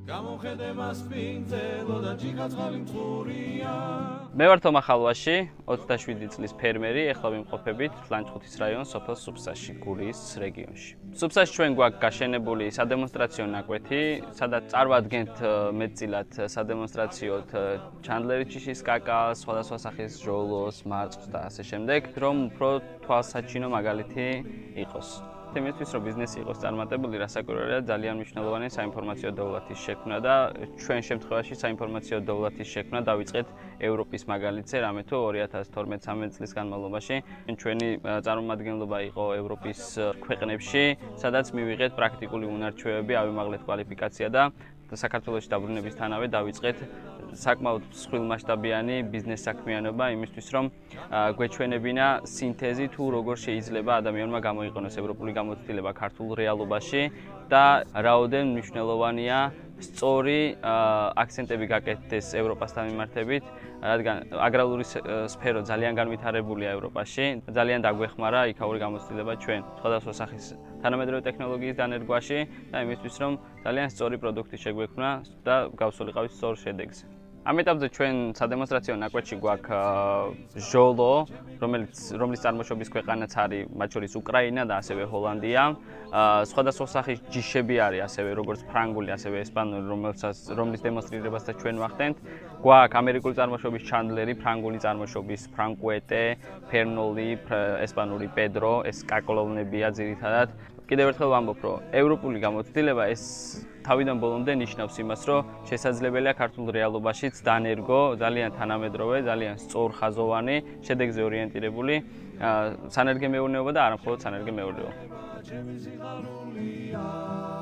მე ვარ თომა ხალვაში, 27 წლის ფერმერი, ეხლა ვიმყოფებით ლანჩხუთის რაიონის სოფელ სუფსაში, გურიის რეგიონში. სუფსაში ჩვენ გვაქვს გაშენებული სადემონსტრაციო ნაკვეთი, სადაც წარვადგენთ მეტწილად სადემონსტრაციოდ ჩანდლერის ჯიშის კაკას, სხვადასხვა სახის ჟოლოს, მარწყვს და ასე შემდეგ, რომ უფრო თვალსაჩინო მაგალითი იყოს. იმისთვის რომ ბიზნესი იყოს წარმატებული, რასაკვირველია ძალიან მნიშვნელოვანია საინფორმაციო დოვლათის შექმნა და ჩვენ შემთხვევაში საინფორმაციო დოვლათის შექმნა დავიწყეთ ევროპის მაგალითზე, რამე თუ 2012-13 წლის განმავლობაში ჩვენი წარმომადგენლობა იყო ევროპის ქვეყნებში, სადაც მივიღეთ პრაქტიკული უნარჩვევები, ავიმაღლეთ კვალიფიკაცია და საქართველოში დაბრუნებისთანავე დავიწყეთ საკმაოდ მსხვილმასშტაბიანი ბიზნეს საქმიანობა იმისთვის რომ გვეჩვენებინა სინთეზი თუ როგორ შეიძლება ადამიანმა გამოიყენოს ევროპული გამოცდილება ქართულ რეალობაში და რაოდენ მნიშვნელოვანია სწორი აქცენტები გაკეთდეს ევროპასთან მიმართებით, რადგან აგრარული სფერო ძალიან განვითარებულია ევროპაში, ძალიან დაგვეხმარა იქაური გამოცდილება ჩვენ სხვადასხვა სახის თანამედროვე ტექნოლოგიის დანერგვაში და იმისთვის რომ ძალიან სწორი პროდუქტი შეგვექმნა და გავსულიყავით სწორ შედეგზე. ამ ეტაპზე ჩვენ სადემონსტრაციო ნაკვეთში გვაქვს ჟოლო, რომლის წარმოშობის ქვეყანაც არის მათ შორის უკრაინა და ასევე ჰოლანდია. სხვადასხვა სახის ჯიშები არის ასევე როგორც ფრანგული, ასევე ესპანური, რომლის დემონსტრირებასაც ჩვენ ვახდენთ. გვაქვს ამერიკული წარმოშობის ჩანდლერი, ფრანგული წარმოშობის ფრანკუეტე, ფერნოლი, ესპანური პედრო, ეს კაკოლოვნებია ძირითადად. კიდევ ერთხელ ვამბობ, რომ ევროპული გამოცდილება ეს თავიდან ბოლომდე ნიშნავს იმას, რომ შესაძლებელია ქართულ რეალობაშიც დანერგო, ძალიან თანამედროვე, ძალიან სწორხაზოვანი, შედეგზე ორიენტირებული სანერგე მეურნეობა და არა მხოლოდ სანერგე მეურნეობა.